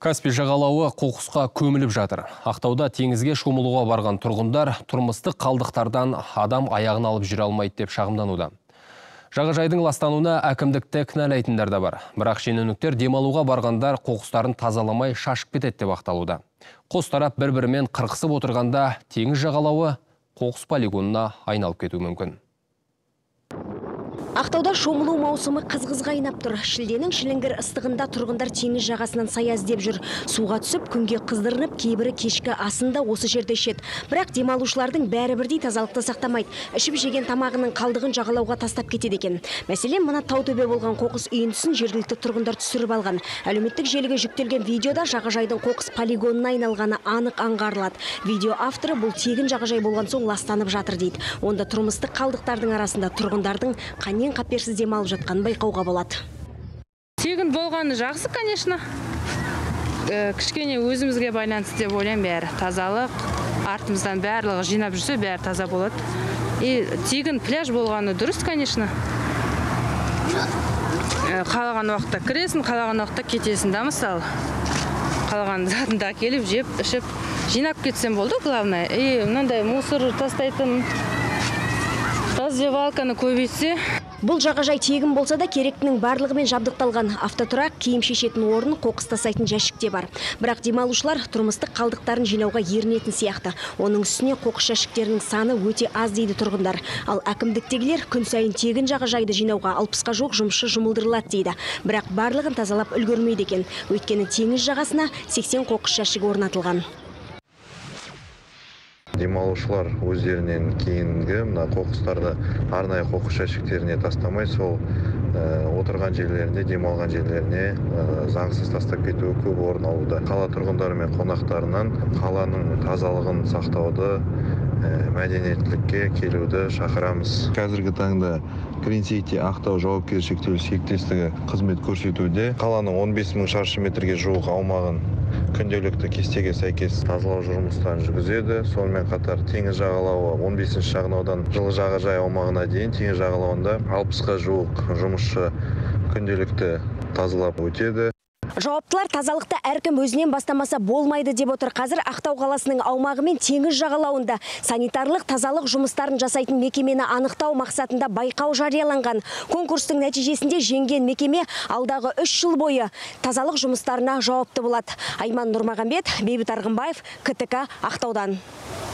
Каспий жағалауы қоқысқа көміліп жатыр. Ақтауда теңізге шомылуға барған тұрғындар тұрмыстық қалдықтардан адам аяғын алып жүре алмайды деп шағымдануда. Жағажайдың ластануына әкімдікті кінәлайтындар да бар. Бірақ шенеуніктер демалуға барғандар қоқыстарын тазаламай шашып кетеді деп ақталуда. Қос тарап бір-бірімен қырқысып отырғанда теңіз жағалауы қоқыс полигонына айналып кетуі мүмкін. Ақтауда шомылу маусымы қыз-қызға айнап тұр. Шілденің шіліңгір ыстығында тұрғындар теңіз жағасынан сая іздеп жүр. Суға түсіп, күнге қыздырынып, кейбірі кешкі асында осы жерде ішеді. Бірақ демалушылардың бәрі бірдей тазалықты сақтамайды. Ішіп жеген тамағының қалдығын жағалауға тастап кетеді екен. Мәселен, мына Таутөбе болған қоқыс үйіндісін жергілікті тұрғындар түсіріп алған. Әлеуметтік желіге жүктелген видеода жағажайдың қоқыс полигонына айналғаны анық аңғарылады. Видео авторы бұл тегін жағажай болған соң ластанып жатыр дейді. Онда тұрмыстық қалдықтардың арасында тұрғындардың қаннен қаперсіз демалып жатқанын байқауға болады. Тегін болғаны жақсы, конечно. Кішкене өзімізге байланысты деп ойлаймын, бәрі тазалық, артымыздан барлығы жинап жүрсе, бәрі таза болады. Тегін пляж болғаны дұрыс, конечно. Қалаған уақытта кіресің, қалаған уақытта кетесің да, мысалы. Қалаған затында келіп, жеп, ішіп, жинап кетсем болды, главное. Мынандай мусор тастайтын раздевалканы көбейтсе. Бұл жағажай тегін болса да керектінің барлығымен жабдықталған. Автотұрақ, киім шешетін орын, қоқыс тастайтын жәшікте бар. Бірақ демалушылар тұрмыстық қалдықтарын жинауға ерінетін сияқты. Оның үстіне қоқыс жәшіктерінің саны өте аз дейді тұрғындар. Ал әкімдіктегілер күн сайын тегін жағажайды жинауға 60-қа жоқ жұмысшы жұмылдырылады дейді. Бірақ барлығын тазалап үлгермейді екен. Өйткені теңіз жағасына 80 қоқыс жәшігі орнатылған. Демалушылар өздерінен кейінгі қоқыстарды арнайы қоқыс жәшіктеріне тастамай, сол отырған жерлерінде, демалған жерлеріне заңсыз тастап кетуі көп орын алуда. Қала тұрғындары мен қонақтарынан қаланың тазалығын сақтауды, мәдениеттілікке келуді шақырамыз. Қазіргі таңда Green City Ақтау жауапкершілігі шектеулі серіктестігі қызмет көрсетуде. Қаланың 15 мың шаршы метрге жуық аумағын күнделікті кестеге сәйкес тазалау жұмыстарын жүргізеді. Сонымен қатар теңіз жағалауы 15-ші шағынаудан жылы жағажай аумағына дейін теңіз жағалауында 60-қа жуық жұмысшы күнделікті тазалап өтеді. Жауаптылар тазалықты әркім өзінен бастамаса болмайды деп отыр. Қазір Ақтау қаласының аумағы мен теңіз жағалауында санитарлық тазалық жұмыстарын жасайтын мекемені анықтау мақсатында байқау жарияланған. Конкурстың нәтижесінде жеңген мекеме алдағы 3 жыл бойы тазалық жұмыстарына жауапты болады. Айман Нұрмағамбет, Бейбіт Арғынбаев, КТК Ақтаудан.